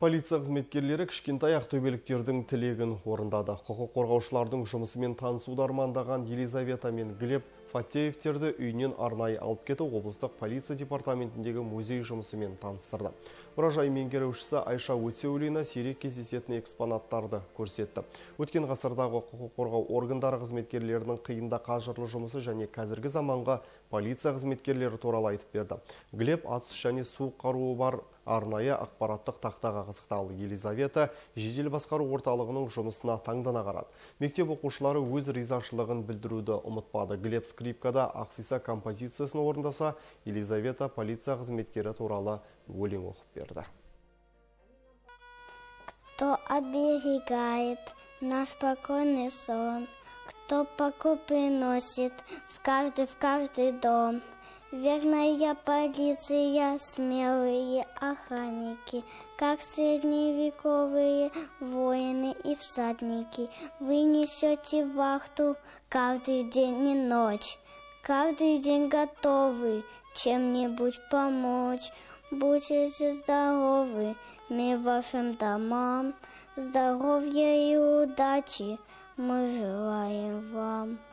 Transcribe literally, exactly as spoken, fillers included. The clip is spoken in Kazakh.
Полиция қызметкерлері кішкентай ақтөбеліктердің тілегін орындады. Құқық қорғаушылардың жұмысымен танысуды армандаған Елизавета мен Глеб Фатеевтерді үйінен арнайы алып кетіп, облыстық полиция департаментіндегі музей жұмысымен таныстырды. Мұражай меңгерушісі Айша Өтеулина сирек кездесетін экспонаттарды көрсетті. Өткен ғасырдағы құқық қорғау органдары қызметкерлерінің қиында қажырлы жұмысы және қазіргі заманға полиция қызметкерлері туралы айтып берді. Глеб атыс және су қаруы бар арнайы ақпараттық тақтаға қызықталды. Елизавета жедел басқару орталығының жұмысына таңдана қарады. Мектеп оқушылары өз ризашылығын білдіруді ұмытпады. Глеб скрипкада ақсиса композициясын орындаса, Елизавета полиция қызметкері туралы өлең оқып берді. Кто оберегает наш спокойный сон, кто покой приносит в каждый, в каждый дом. Верная полиция, смелые охранники, как средневековые воины и всадники. Вы несете вахту каждый день и ночь, каждый день готовы чем-нибудь помочь. Будьте здоровы, мир вашим домам, здоровья и удачи мы желаем вам.